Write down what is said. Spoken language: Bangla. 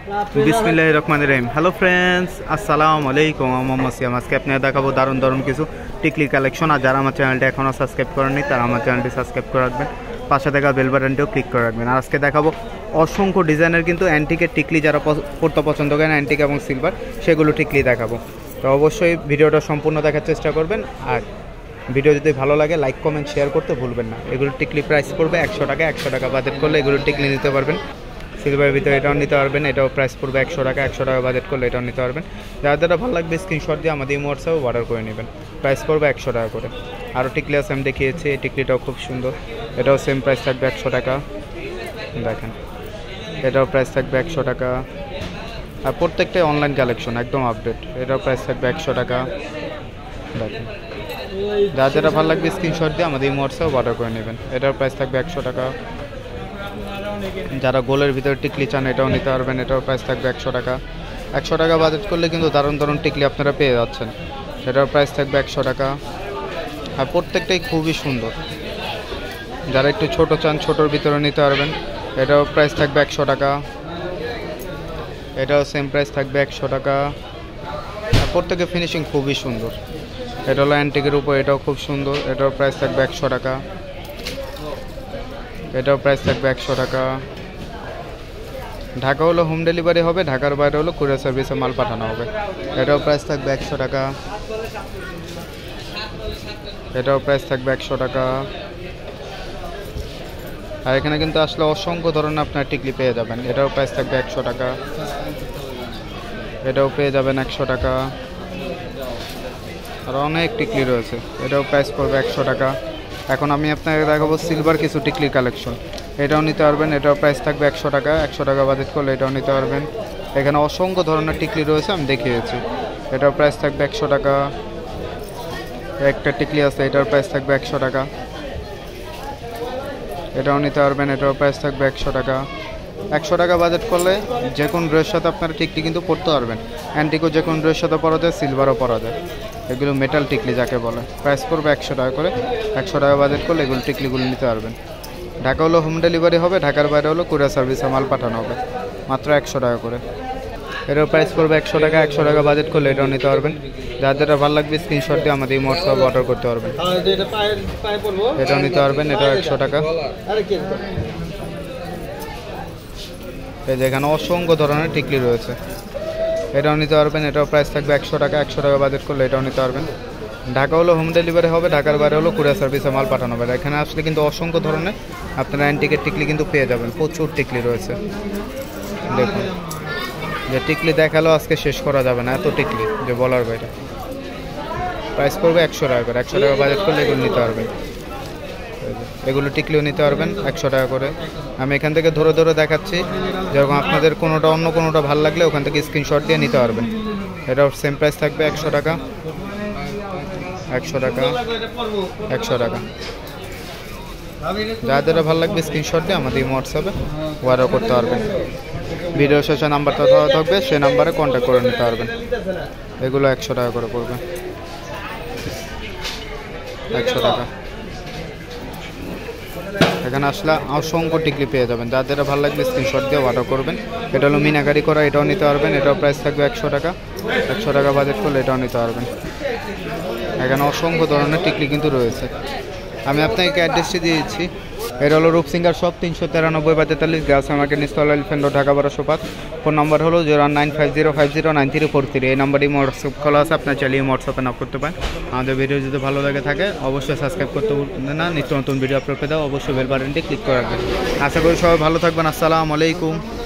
বিসমিল্লাহির রহমানির রহিম। হ্যালো ফ্রেন্ডস, আসসালামু আলাইকুম। আমি মোহাম্মদ সিয়াম। আজকে আপনাদের দেখাবো দারুণ দারুণ কিছু টিকলি কালেকশন। আর যারা আমার চ্যানেলটা এখনও সাবস্ক্রাইব করেননি তারা আমার চ্যানেলটি সাবস্ক্রাইব করে রাখবেন, পাশে দেখা বেল বাটনটিও ক্লিক করে রাখবেন। আর আজকে দেখাবো অসংখ্য ডিজাইনের কিন্তু অ্যান্টিকের টিকলি, যারা পড়তে পছন্দ করেন অ্যান্টিক এবং সিলভার, সেগুলো টিকলি দেখাবো। তো অবশ্যই ভিডিওটা সম্পূর্ণ দেখার চেষ্টা করবেন। আর ভিডিও যদি ভালো লাগে লাইক কমেন্ট শেয়ার করতে ভুলবেন না। এগুলো টিকলি প্রাইস পড়বে 100 টাকা। 100 টাকা বাজেট করলে এগুলো টিকলি নিতে পারবেন। সিলভারের ভিতরে এটাও নিতে পারবেন, এটাও প্রাইস পড়বে 100 টাকা। 100 টাকা বাজেট করলে এটাও নিতে পারবেন। যাদের ভালো লাগবে স্ক্রিনশট দিয়ে আমাদের হোয়াটসঅ্যাপে অর্ডার করে নেবেন। প্রাইস পড়বে 100 টাকা করে। আরও টিকলি আছে, আমি দেখিয়েছি। এই টিকলিটাও খুব সুন্দর, এটাও সেম প্রাইস থাকবে 100 টাকা। দেখেন, এটাও প্রাইস থাকবে 100 টাকা। আর প্রত্যেকটাই অনলাইন কালেকশন, একদম আপডেট। এটাও প্রাইস থাকবে 100 টাকা। দেখেন, যারা ভালো লাগবে স্ক্রিনশট দিয়ে আমাদের হোয়াটসঅ্যাপে অর্ডার করে নেবেন। এটার প্রাইস থাকবে 100 টাকা। যারা গোলের ভিতরে টিকলি চান এটাও নিতে পারবেন, এটাও প্রাইস থাকবে 100 টাকা। 100 টাকা বাজেট করলে কিন্তু দারুণ দারুণ টিকলি আপনারা পেয়ে যাচ্ছেন। এটার প্রাইস থাকবে 100 টাকা। আর প্রত্যেকটাই খুবই সুন্দর। যারা একটু ছোট চান ছোটোর ভিতরে নিতে পারবেন, এটাও প্রাইস থাকবে 100 টাকা। এটাও সেম প্রাইস থাকবে 100 টাকা। আর প্রত্যেকের ফিনিশিং খুবই সুন্দর। এটা হলো অ্যান্টিকের উপর, এটাও খুব সুন্দর। এটাও প্রাইস থাকবে 100 টাকা। এটাও প্রাইস থাকবে 100 টাকা। ঢাকা হলো হোম ডেলিভারি হবে, ঢাকার বাইরে হলো কুরিয়ার সার্ভিসে মাল পাঠানো হবে। এটাও প্রাইস থাকবে 100 টাকা। এটাও প্রাইস থাকবে 100 টাকা। আর এখানে কিন্তু আসলে অসংখ্য ধরনের আপনার টিকলি পেয়ে যাবেন। এটাও প্রাইস থাকবে 100 টাকা। এটাও পেয়ে যাবেন 100 টাকা। আর অনেক টিকলি রয়েছে, এটাও প্রাইস পড়বে 100 টাকা। এখন আমি আপনাকে দেখাবো সিলভার কিছু টিকলির কালেকশন। এটাও নিতে পারবেন, এটাও প্রাইস থাকবে 100 টাকা। 100 টাকা বাজেট করলে এটাও নিতে পারবেন। এখানে অসংখ্য ধরনের টিকলি রয়েছে, আমি দেখিয়েছি। এটাও প্রাইস থাকবে 100 টাকা। একটা টিকলি আছে, এটার প্রাইস থাকবে 100 টাকা। এটাও নিতে পারবেন, এটাও প্রাইস থাকবে 100 টাকা। 100 টাকা বাজেট করলে যে কোনো ড্রেসের সাথে আপনারা টিকলি কিন্তু পরতে পারবেন। অ্যান্টিকও যে কোনো ড্রেসের সাথে পরা যায়, সিলভারও পরা যায়। এগুলো মেটাল টিকলি যাকে বলে। প্রাইস পড়বে 100 টাকা করে। 100 টাকা বাজেট করলে এগুলো টিকলিগুলো নিতে পারবেন। ঢাকা হলো হোম ডেলিভারি হবে, ঢাকার বাইরে হলো কুরিয়ার সার্ভিসে মাল পাঠানো হবে, মাত্র 100 টাকা করে। এটার প্রাইস পড়বে 100 টাকা। 100 টাকা বাজেট করলে এটাও নিতে পারবেন। যাদের ভালো লাগবে স্ক্রিনশট দিয়ে আমাদের হোয়াটসঅ্যাপে অর্ডার করতে পারবেন। এটাও নিতে পারবেন, এটাও 100 টাকা। এই যে এখানে অসংখ্য ধরনের টিকলি রয়েছে, এটাও নিতে পারবেন। এটাও প্রাইস থাকবে 100 টাকা। 100 টাকা বাজেট করলে এটাও নিতে পারবেন। ঢাকা হলো হোম ডেলিভারি হবে, ঢাকার বাইরে হলো কুরিয়ার সার্ভিসে মাল পাঠানো হবে। এখানে আসলে কিন্তু অসংখ্য ধরনের আপনারা অ্যান্টিকের টিকলি কিন্তু পেয়ে যাবেন। প্রচুর টিকলি রয়েছে। দেখুন, যে টিকলি দেখালো আজকে শেষ করা যাবে না, এত টিকলি যে বলার বাইরে। প্রাইস পড়বে 100 টাকা করে। 100 টাকা বাজেট করলে এগুলো নিতে পারবেন। এগুলো টিকলিও নিতে পারবেন 100 টাকা করে। আমি এখান থেকে ধরে ধরে দেখাচ্ছি, যেরকম আপনাদের কোনোটা অন্য কোনোটা ভালো লাগলে ওখান থেকে স্ক্রিনশট দিয়ে নিতে পারবেন। এটাও সেম প্রাইস থাকবে 100 টাকা। 100 টাকা। 100 টাকা। যাদের ভালো লাগবে স্ক্রিনশট দিয়ে আমাদের হোয়াটসঅ্যাপে অর্ডার করতে পারবেন। ভিডিও শেষে নাম্বারটা দেওয়া থাকবে, সেই নাম্বারে কন্ট্যাক্ট করে নিতে পারবেন। এগুলো 100 টাকা করে পড়বে। 100 টাকা। এখানে আসলে অসংখ্য টিকলি পেয়ে যাবেন। যাদের ভালো লাগবে স্ক্রিনশট দিয়ে অর্ডার করবেন। এটা হলো মিনাকারি করা, এটাও নিতে পারবেন। এটাও প্রাইস থাকবে 100 টাকা। 100 টাকা বাজেট করলে এটাও নিতে পারবেন। এখানে অসংখ্য ধরনের টিকলি কিন্তু রয়েছে। আমি আপনাকে অ্যাড্রেসটি দিয়েছি। এটা হলো Rup singer shop, 393/43 Gausia market, নিচতলা, elephant road, Dhaka 1205। Phone number হলো 01950509343। এই নাম্বারটি হোয়াটসঅ্যাপ খোলা আছে, আপনার চাইলে হোয়াটসঅ্যাপে নক করতে পারেন। আমাদের ভিডিও যদি ভালো লাগে থাকে অবশ্যই সাবস্ক্রাইব করতে ভুলবেন না। নিত্য নতুন ভিডিও আপলোড পেতে অবশ্যই বেল বাটনটি ক্লিক করে রাখবেন। আশা করি সবাই ভালো থাকবেন। আসসালামু আলাইকুম।